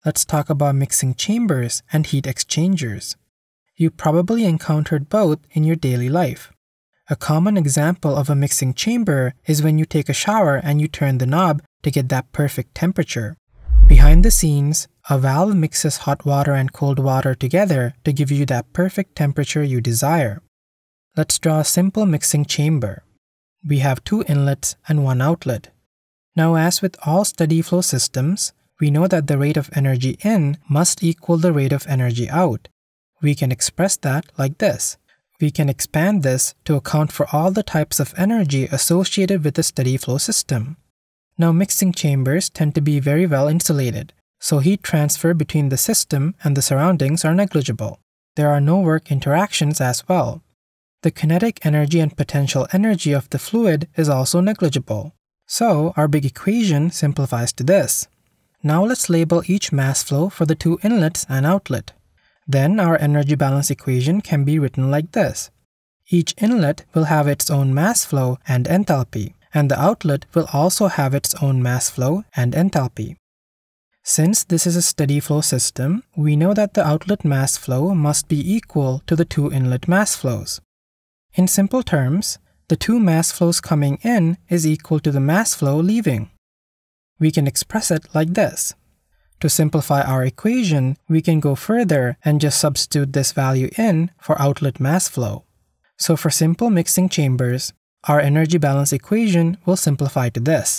let's talk about mixing chambers and heat exchangers. You probably encountered both in your daily life. A common example of a mixing chamber is when you take a shower and you turn the knob to get that perfect temperature. Behind the scenes, a valve mixes hot water and cold water together to give you that perfect temperature you desire. Let's draw a simple mixing chamber. We have 2 inlets and 1 outlet. Now, as with all steady flow systems, we know that the rate of energy in must equal the rate of energy out. We can express that like this. We can expand this to account for all the types of energy associated with a steady flow system. Now, mixing chambers tend to be very well insulated, so heat transfer between the system and the surroundings are negligible. There are no work interactions as well. The kinetic energy and potential energy of the fluid is also negligible. So, our big equation simplifies to this. Now let's label each mass flow for the 2 inlets and outlet. Then our energy balance equation can be written like this. Each inlet will have its own mass flow and enthalpy, and the outlet will also have its own mass flow and enthalpy. Since this is a steady flow system, we know that the outlet mass flow must be equal to the 2 inlet mass flows. In simple terms, the 2 mass flows coming in is equal to the mass flow leaving. We can express it like this. To simplify our equation, we can go further and just substitute this value in for outlet mass flow. So for simple mixing chambers, our energy balance equation will simplify to this.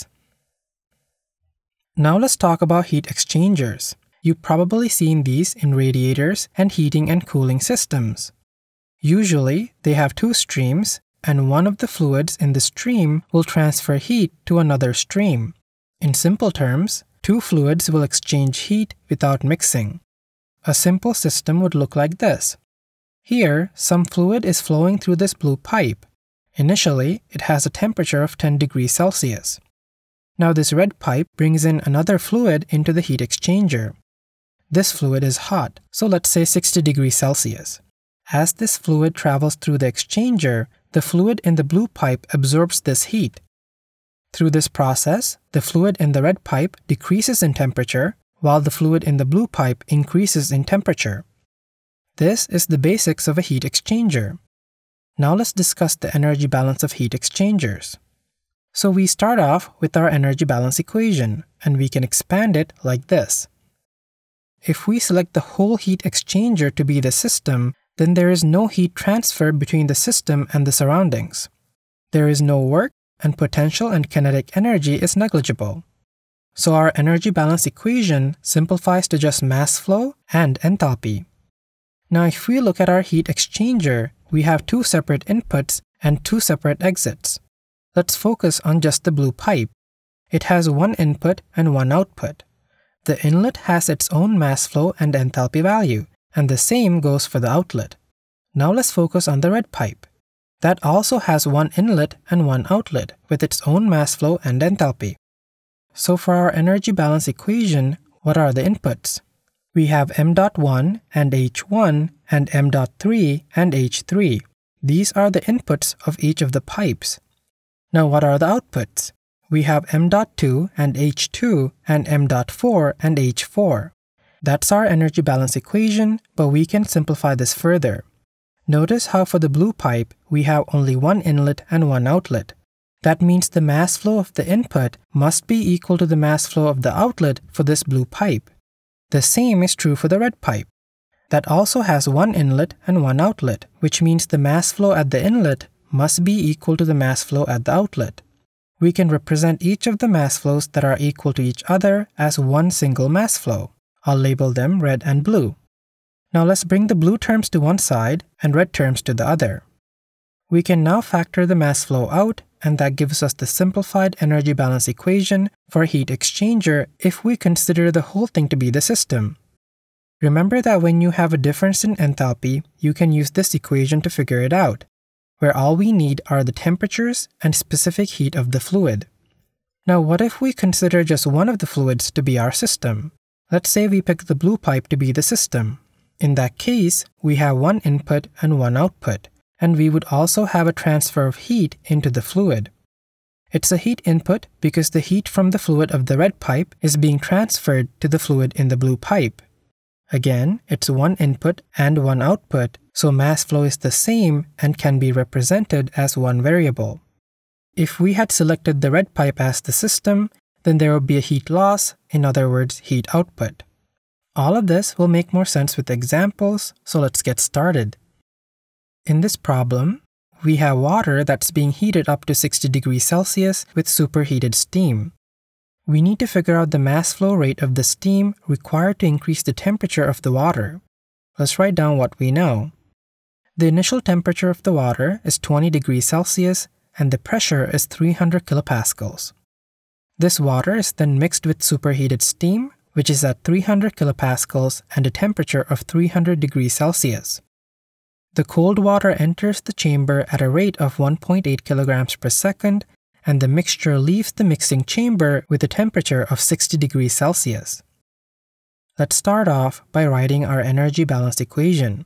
Now let's talk about heat exchangers. You've probably seen these in radiators and heating and cooling systems. Usually, they have 2 streams, and one of the fluids in the stream will transfer heat to another stream. In simple terms, 2 fluids will exchange heat without mixing. A simple system would look like this. Here, some fluid is flowing through this blue pipe. Initially, it has a temperature of 10 degrees Celsius. Now this red pipe brings in another fluid into the heat exchanger. This fluid is hot, so let's say 60 degrees Celsius. As this fluid travels through the exchanger, the fluid in the blue pipe absorbs this heat. Through this process, the fluid in the red pipe decreases in temperature, while the fluid in the blue pipe increases in temperature. This is the basics of a heat exchanger. Now let's discuss the energy balance of heat exchangers. So we start off with our energy balance equation, and we can expand it like this. If we select the whole heat exchanger to be the system, then there is no heat transfer between the system and the surroundings. There is no work, and potential and kinetic energy is negligible. So our energy balance equation simplifies to just mass flow and enthalpy. Now if we look at our heat exchanger, we have 2 separate inputs and 2 separate exits. Let's focus on just the blue pipe. It has 1 input and 1 output. The inlet has its own mass flow and enthalpy value, and the same goes for the outlet. Now let's focus on the red pipe. That also has 1 inlet and 1 outlet with its own mass flow and enthalpy. So for our energy balance equation, what are the inputs? We have m.1 and h1 and m.3 and h3. These are the inputs of each of the pipes. Now what are the outputs? We have m.2 and h2 and m.4 and h4. That's our energy balance equation, but we can simplify this further. Notice how for the blue pipe, we have only 1 inlet and 1 outlet. That means the mass flow of the input must be equal to the mass flow of the outlet for this blue pipe. The same is true for the red pipe. That also has 1 inlet and 1 outlet, which means the mass flow at the inlet must be equal to the mass flow at the outlet. We can represent each of the mass flows that are equal to each other as one single mass flow. I'll label them red and blue. Now let's bring the blue terms to one side and red terms to the other. We can now factor the mass flow out, and that gives us the simplified energy balance equation for a heat exchanger if we consider the whole thing to be the system. Remember that when you have a difference in enthalpy, you can use this equation to figure it out, where all we need are the temperatures and specific heat of the fluid. Now what if we consider just one of the fluids to be our system? Let's say we pick the blue pipe to be the system. In that case, we have 1 input and 1 output, and we would also have a transfer of heat into the fluid. It's a heat input because the heat from the fluid of the red pipe is being transferred to the fluid in the blue pipe. Again, it's one input and one output, so mass flow is the same and can be represented as one variable. If we had selected the red pipe as the system, then there would be a heat loss, in other words, heat output. All of this will make more sense with examples, so let's get started. In this problem, we have water that's being heated up to 60 degrees Celsius with superheated steam. We need to figure out the mass flow rate of the steam required to increase the temperature of the water. Let's write down what we know. The initial temperature of the water is 20 degrees Celsius and the pressure is 300 kilopascals. This water is then mixed with superheated steam, which is at 300 kilopascals and a temperature of 300 degrees Celsius. The cold water enters the chamber at a rate of 1.8 kilograms per second, and the mixture leaves the mixing chamber with a temperature of 60 degrees Celsius. Let's start off by writing our energy balance equation.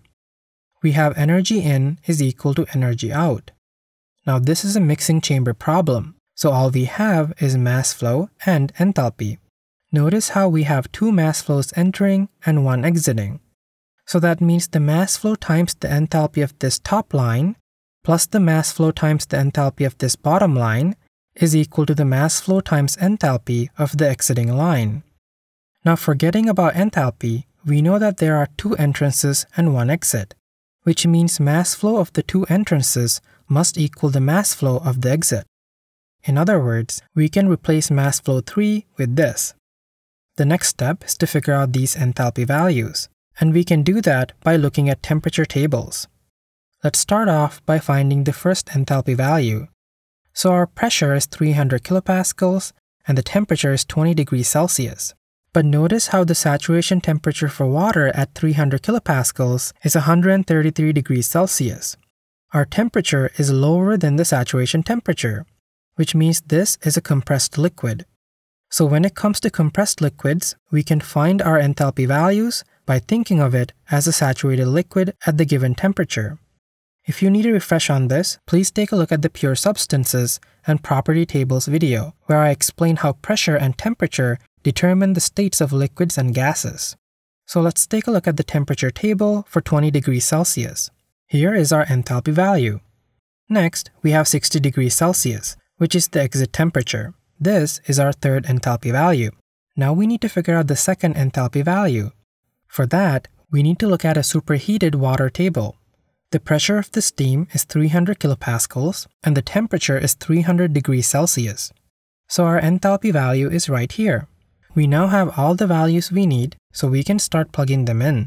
We have energy in is equal to energy out. Now this is a mixing chamber problem, so all we have is mass flow and enthalpy. Notice how we have two mass flows entering and one exiting. So that means the mass flow times the enthalpy of this top line plus the mass flow times the enthalpy of this bottom line is equal to the mass flow times enthalpy of the exiting line. Now forgetting about enthalpy, we know that there are two entrances and one exit, which means mass flow of the two entrances must equal the mass flow of the exit. In other words, we can replace mass flow 3 with this. The next step is to figure out these enthalpy values, and we can do that by looking at temperature tables. Let's start off by finding the first enthalpy value. So our pressure is 300 kilopascals and the temperature is 20 degrees Celsius. But notice how the saturation temperature for water at 300 kilopascals is 133 degrees Celsius. Our temperature is lower than the saturation temperature, which means this is a compressed liquid. So when it comes to compressed liquids, we can find our enthalpy values by thinking of it as a saturated liquid at the given temperature. If you need a refresh on this, please take a look at the Pure Substances and Property Tables video, where I explain how pressure and temperature determine the states of liquids and gases. So let's take a look at the temperature table for 20 degrees Celsius. Here is our enthalpy value. Next, we have 60 degrees Celsius, which is the exit temperature. This is our third enthalpy value. Now we need to figure out the second enthalpy value. For that, we need to look at a superheated water table. The pressure of the steam is 300 kilopascals and the temperature is 300 degrees Celsius. So our enthalpy value is right here. We now have all the values we need, so we can start plugging them in.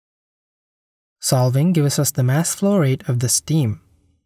Solving gives us the mass flow rate of the steam.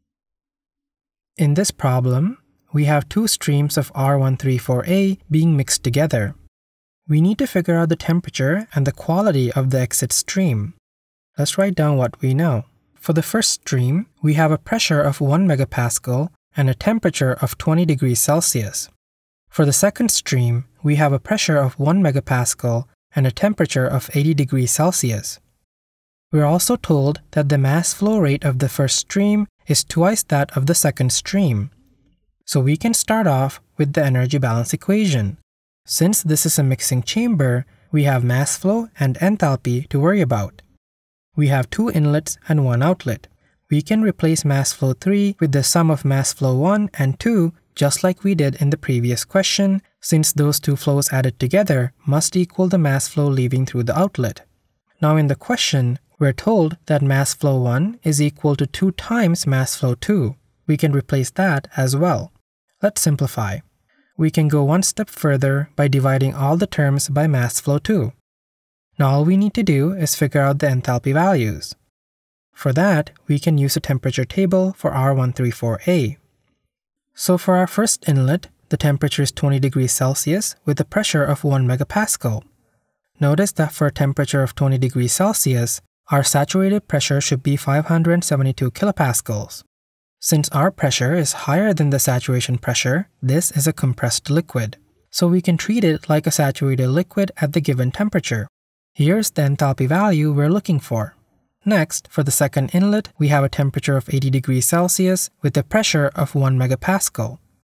In this problem, we have two streams of R134A being mixed together. We need to figure out the temperature and the quality of the exit stream. Let's write down what we know. For the first stream, we have a pressure of 1 megapascal and a temperature of 20 degrees Celsius. For the second stream, we have a pressure of 1 megapascal and a temperature of 80 degrees Celsius. We're also told that the mass flow rate of the first stream is twice that of the second stream. So we can start off with the energy balance equation. Since this is a mixing chamber, we have mass flow and enthalpy to worry about. We have two inlets and one outlet. We can replace mass flow 3 with the sum of mass flow 1 and 2, just like we did in the previous question, since those two flows added together must equal the mass flow leaving through the outlet. Now in the question, we're told that mass flow 1 is equal to 2 times mass flow 2. We can replace that as well. Let's simplify. We can go one step further by dividing all the terms by mass flow 2. Now all we need to do is figure out the enthalpy values. For that, we can use a temperature table for R134A. So for our first inlet, the temperature is 20 degrees Celsius with a pressure of 1 megapascal. Notice that for a temperature of 20 degrees Celsius, our saturated pressure should be 572 kilopascals. Since our pressure is higher than the saturation pressure, this is a compressed liquid. So we can treat it like a saturated liquid at the given temperature. Here's the enthalpy value we're looking for. Next, for the second inlet, we have a temperature of 80 degrees Celsius with a pressure of 1 megapascal.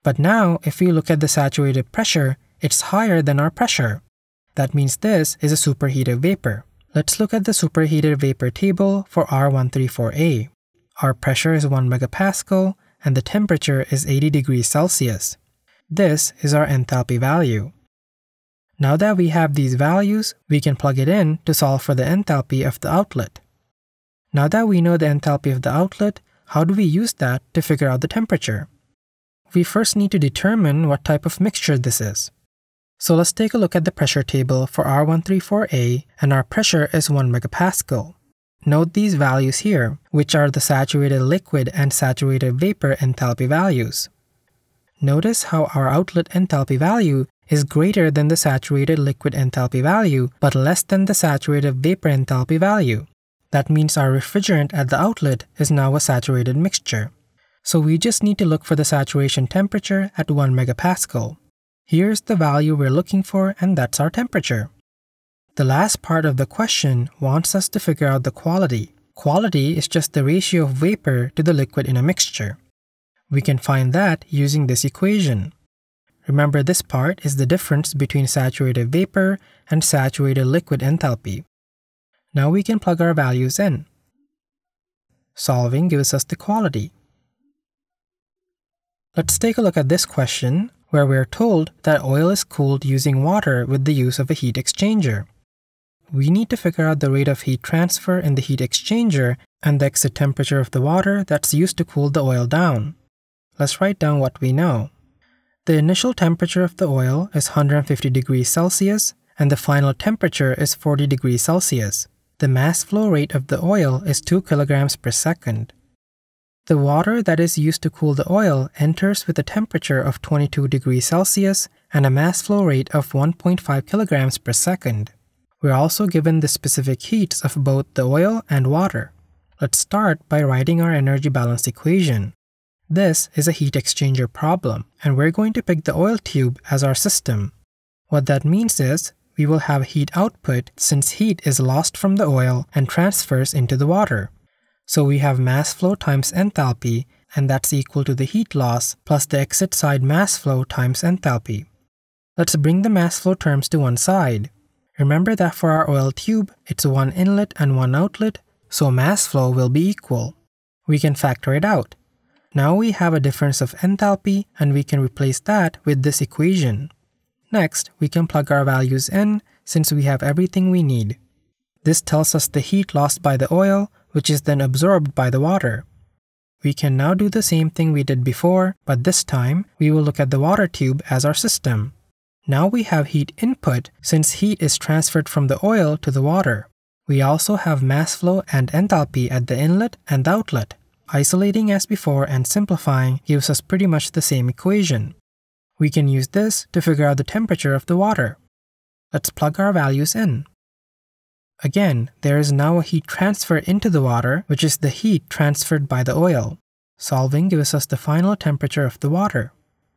But now, if we look at the saturated pressure, it's higher than our pressure. That means this is a superheated vapor. Let's look at the superheated vapor table for R134A. Our pressure is 1 megapascal and the temperature is 80 degrees Celsius. This is our enthalpy value. Now that we have these values, we can plug it in to solve for the enthalpy of the outlet. Now that we know the enthalpy of the outlet, how do we use that to figure out the temperature? We first need to determine what type of mixture this is. So let's take a look at the pressure table for R134A, and our pressure is 1 megapascal. Note these values here, which are the saturated liquid and saturated vapor enthalpy values. Notice how our outlet enthalpy value is greater than the saturated liquid enthalpy value, but less than the saturated vapor enthalpy value. That means our refrigerant at the outlet is now a saturated mixture. So we just need to look for the saturation temperature at 1 megapascal. Here's the value we're looking for, and that's our temperature. The last part of the question wants us to figure out the quality. Quality is just the ratio of vapor to the liquid in a mixture. We can find that using this equation. Remember, this part is the difference between saturated vapor and saturated liquid enthalpy. Now we can plug our values in. Solving gives us the quality. Let's take a look at this question, where we're told that oil is cooled using water with the use of a heat exchanger. We need to figure out the rate of heat transfer in the heat exchanger and the exit temperature of the water that's used to cool the oil down. Let's write down what we know. The initial temperature of the oil is 150 degrees Celsius and the final temperature is 40 degrees Celsius. The mass flow rate of the oil is 2 kilograms per second. The water that is used to cool the oil enters with a temperature of 22 degrees Celsius and a mass flow rate of 1.5 kilograms per second. We're also given the specific heats of both the oil and water. Let's start by writing our energy balance equation. This is a heat exchanger problem, and we're going to pick the oil tube as our system. What that means is, we will have heat output since heat is lost from the oil and transfers into the water. So we have mass flow times enthalpy, and that's equal to the heat loss plus the exit side mass flow times enthalpy. Let's bring the mass flow terms to one side. Remember that for our oil tube, it's one inlet and one outlet, so mass flow will be equal. We can factor it out. Now we have a difference of enthalpy, and we can replace that with this equation. Next, we can plug our values in since we have everything we need. This tells us the heat lost by the oil, which is then absorbed by the water. We can now do the same thing we did before, but this time we will look at the water tube as our system. Now we have heat input since heat is transferred from the oil to the water. We also have mass flow and enthalpy at the inlet and outlet. Isolating as before and simplifying gives us pretty much the same equation. We can use this to figure out the temperature of the water. Let's plug our values in. Again, there is now a heat transfer into the water, which is the heat transferred by the oil. Solving gives us the final temperature of the water.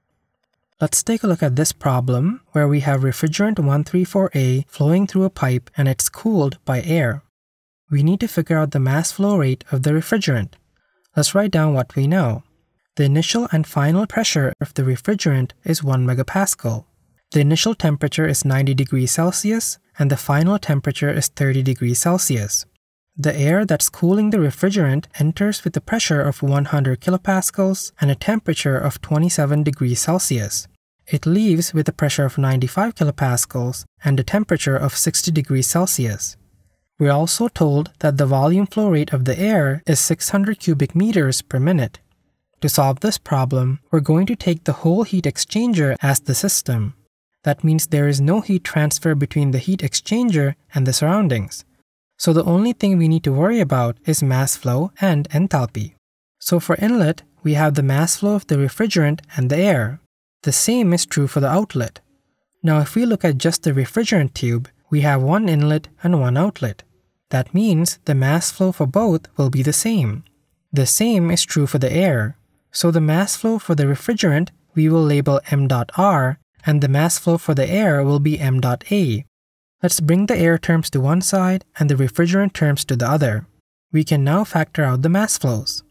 Let's take a look at this problem where we have refrigerant 134A flowing through a pipe and it's cooled by air. We need to figure out the mass flow rate of the refrigerant. Let's write down what we know. The initial and final pressure of the refrigerant is 1 megapascal. The initial temperature is 90 degrees Celsius and the final temperature is 30 degrees Celsius. The air that's cooling the refrigerant enters with a pressure of 100 kilopascals and a temperature of 27 degrees Celsius. It leaves with a pressure of 95 kilopascals and a temperature of 60 degrees Celsius. We're also told that the volume flow rate of the air is 600 cubic meters per minute. To solve this problem, we're going to take the whole heat exchanger as the system. That means there is no heat transfer between the heat exchanger and the surroundings. So the only thing we need to worry about is mass flow and enthalpy. So for inlet, we have the mass flow of the refrigerant and the air. The same is true for the outlet. Now if we look at just the refrigerant tube, we have one inlet and one outlet. That means the mass flow for both will be the same. The same is true for the air. So the mass flow for the refrigerant we will label m.r and the mass flow for the air will be m.a. Let's bring the air terms to one side and the refrigerant terms to the other. We can now factor out the mass flows.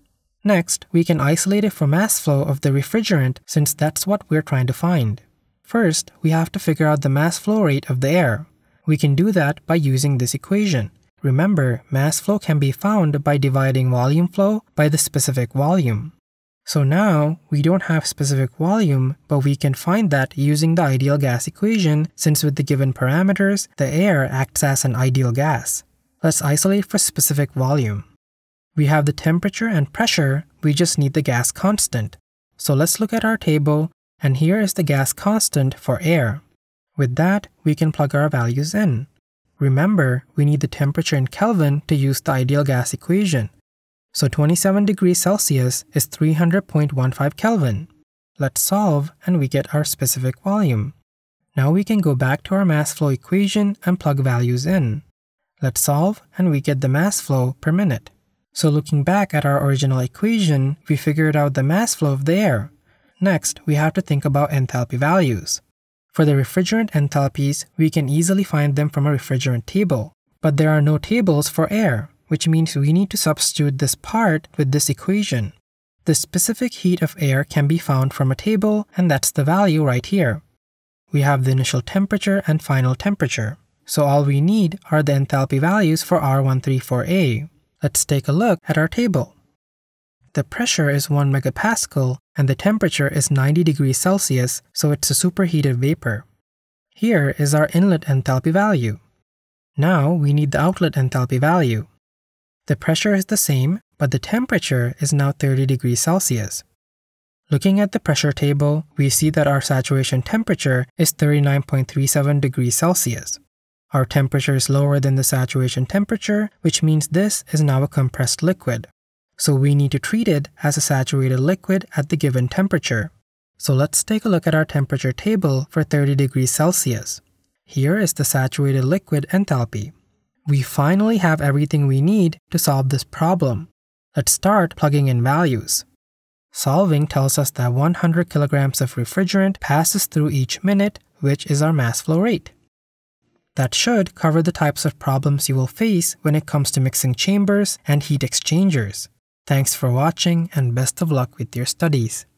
Next, we can isolate it for mass flow of the refrigerant since that's what we're trying to find. First, we have to figure out the mass flow rate of the air. We can do that by using this equation. Remember, mass flow can be found by dividing volume flow by the specific volume. So now, we don't have specific volume, but we can find that using the ideal gas equation since with the given parameters, the air acts as an ideal gas. Let's isolate for specific volume. We have the temperature and pressure, we just need the gas constant. So let's look at our table, and here is the gas constant for air. With that, we can plug our values in. Remember, we need the temperature in Kelvin to use the ideal gas equation. So 27 degrees Celsius is 300.15 Kelvin. Let's solve and we get our specific volume. Now we can go back to our mass flow equation and plug values in. Let's solve and we get the mass flow per minute. So looking back at our original equation, we figured out the mass flow of the air. Next, we have to think about enthalpy values. For the refrigerant enthalpies, we can easily find them from a refrigerant table. But there are no tables for air, which means we need to substitute this part with this equation. The specific heat of air can be found from a table, and that's the value right here. We have the initial temperature and final temperature. So all we need are the enthalpy values for R134A. Let's take a look at our table. The pressure is 1 megapascal and the temperature is 90 degrees Celsius, so it's a superheated vapor. Here is our inlet enthalpy value. Now we need the outlet enthalpy value. The pressure is the same, but the temperature is now 30 degrees Celsius. Looking at the pressure table, we see that our saturation temperature is 39.37 degrees Celsius. Our temperature is lower than the saturation temperature, which means this is now a compressed liquid. So we need to treat it as a saturated liquid at the given temperature. So let's take a look at our temperature table for 30 degrees Celsius. Here is the saturated liquid enthalpy. We finally have everything we need to solve this problem. Let's start plugging in values. Solving tells us that 100 kilograms of refrigerant passes through each minute, which is our mass flow rate. That should cover the types of problems you will face when it comes to mixing chambers and heat exchangers. Thanks for watching and best of luck with your studies.